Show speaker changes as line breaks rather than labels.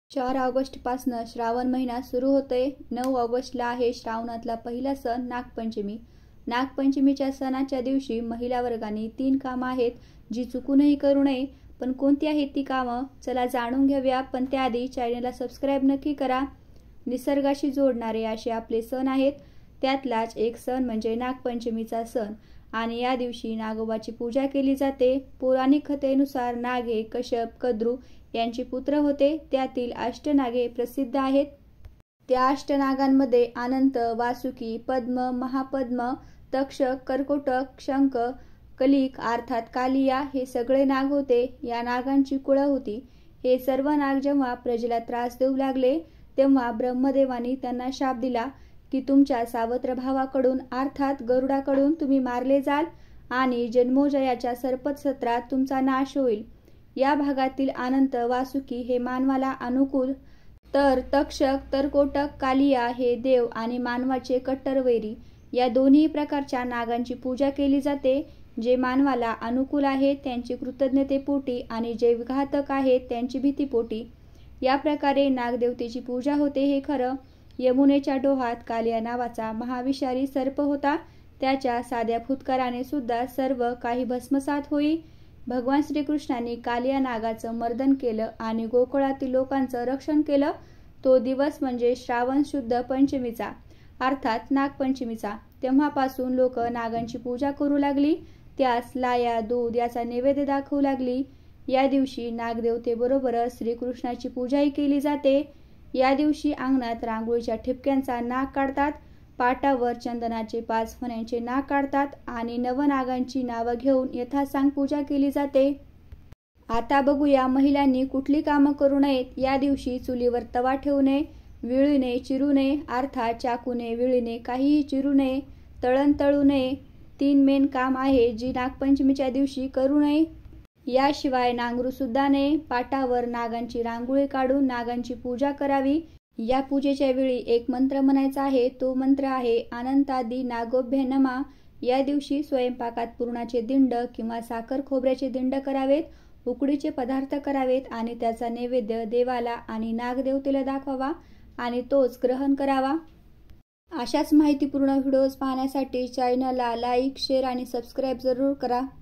4 ऑगस्टपासून श्रावण महिना सुरू होतोय। 9 ऑगस्टला आहे श्रावणातला पहिला सण नागपंचमी। नागपंचमीच्या सणाच्या दिवशी महिला वर्गाने 3 कामं आहेत जी चुकूनही करू नये। पण कोणती आहेत ती कामं? चला जाणून घेऊया। पण त्याआधी चॅनलला सबस्क्राईब नक्की करा। निसर्गाशी जोडणारे असे आपले सण आहेत। त्यातलाच एक सण म्हणजे नागपंचमीचा सण आणि या दिवशी नागोबाची पूजा केली जाते। पौराणिक कथेनुसार नाग हे कश्यप, कद्रू यांचे पुत्र होते। त्यातील अष्टनागे प्रसिद्ध आहेत। त्या अष्टनागांमध्ये अनंत, वासुकी, पद्म, महापद्म, तक्षक, कर्कोटक, शंख, कलिक अर्थात कालिया हे सगळे नाग होते। या नागांची कुळं होती। हे सर्व नाग जेव्हा प्रजेला त्रास देऊ लागले तेव्हा ब्रह्मदेवानी त्यांना शाप दिला की तुमच्या सावत्र भावाकडून अर्थात गरुडाकडून तुम्ही मारले जाल आणि जन्मोजयाच्या सर्पसत्रात तुमचा नाश होईल। या भागातील अनंत, वासुकी हे मानवाला अनुकूल, तर तक्षक, कर्कोटक, कालिया हे देव आणि मानवाचे कट्टर वैरी। या दोन्ही प्रकारच्या नागांची पूजा केली जाते। जे मानवाला अनुकूल आहेत त्यांची कृतज्ञतेपोटी आणि जे विघातक आहेत त्यांची भीतीपोटी। या प्रकारे नागदेवतेची पूजा होते हे खरं। यमुनेच्या डोहात कालिया नावाचा महाविषारी सर्प होता। त्याच्या साध्या फुत्काराने सुद्धा सर्व काही भस्मसात होई। भगवान श्रीकृष्णांनी कालिया नागाचं मर्दन केलं आणि गोकुळातील लोकांचं रक्षण केलं। तो दिवस म्हणजे श्रावण शुद्ध पंचमीचा अर्थात नागपंचमीचा। तेव्हापासून लोक नागांची पूजा करू लागली। त्यास लाया, दूध याचा नैवेद्य दाखवू लागली। या दिवशी नागदेवतेबरोबरच श्रीकृष्णाची पूजाही केली जाते। या दिवशी अंगणात रांगोळीच्या ठिपक्यांचा नाग काढतात। पाटावर चंदनाचे 5 फण्यांचे नाग काढतात आणि नवनागांची नावं घेऊन यथासांग पूजा केली जाते। आता बघूया महिलांनी कुठली कामं करू नयेत। या दिवशी चुलीवर तवा ठेवू नये, विळीने चिरू नये अर्थात चाकूने, विळीने काहीही चिरू नये, तळण तळू नये। 3 मेन काम आहे जी नागपंचमीच्या दिवशी करू नये। याशिवाय नांगरू सुद्धा नये। पाटावर नागांची रांगोळी काढून नागांची पूजा करावी। या पूजेच्या वेळी एक मंत्र म्हणायचा आहे। तो मंत्र आहे अनंतादि नागोभ्य नमः। या दिवशी स्वयंपाकात पुरणाचे दिंड किंवा साखर खोबऱ्याचे दिंड करावेत, उकडीचे पदार्थ करावेत आणि त्याचा नैवेद्य देवाला आणि नागदेवतेला दाखवावा आणि तोच ग्रहण करावा। अशाच माहितीपूर्ण व्हिडिओज पाहण्यासाठी चॅनलला लाईक, शेअर आणि सबस्क्राईब जरूर करा।